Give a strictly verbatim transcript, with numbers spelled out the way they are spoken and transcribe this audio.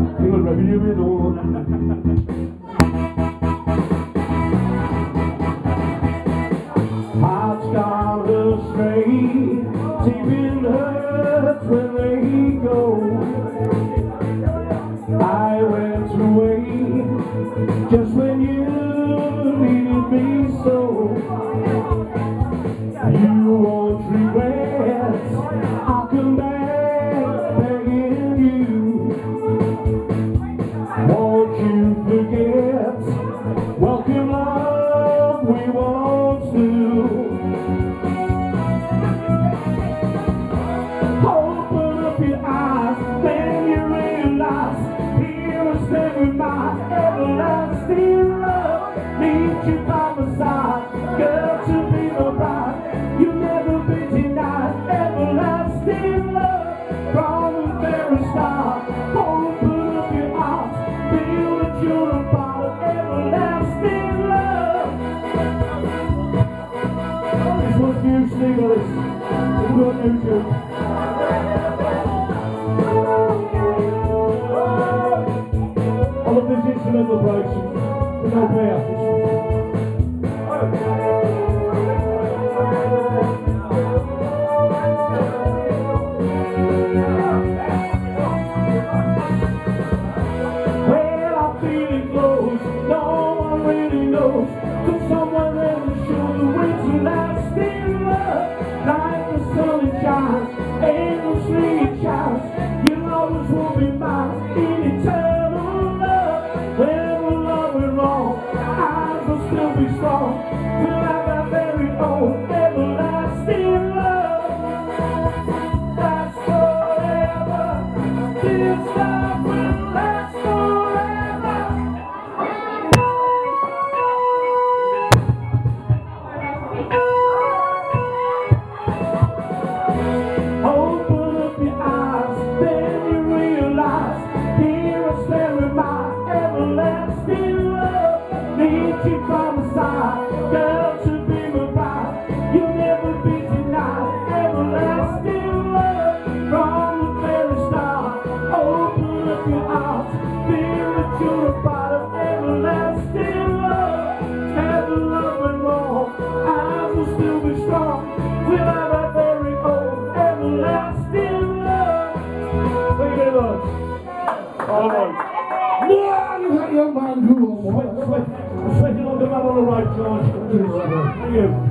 이걸 왜 빌려면 Hearts gone astray, deep in hurts when they go. I went away just when you needed me so. You won't regret, I'll come back begging you. Won't you forget, welcome love we once knew. Open up your eyes, then you realize, here I stand with my everlasting love. Need you by my side, girl, to be my bride. You'll never be denied, everlasting love. From the very start, open up your arms, feel that you're a part of everlasting love. This one's new, Steve. It's good news, too. I love this instrumental breaks, but no payoff. Well, I'm feeling close, no one really knows, to someone that will show the way to lasting love. Like the sun it shines, endlessly it shines, you'll always will be mine in eternal love. When the love went wrong, eyes will still be strong, we'll have our very own everlasting love. That's forever, this love will last forever. Open up your eyes, then you realize, here I stand with my everlasting love. Need you by my side, girl, to be my bride. You'll never be denied, everlasting love. From the very start, open up your arms, feel that you're a part of everlasting love. Never love went wrong, eyes will still be strong, we'll have our very own everlasting love. Thank you very much. All right. Yeah, you got young man who Sweating like a man on the road, George. Thank you.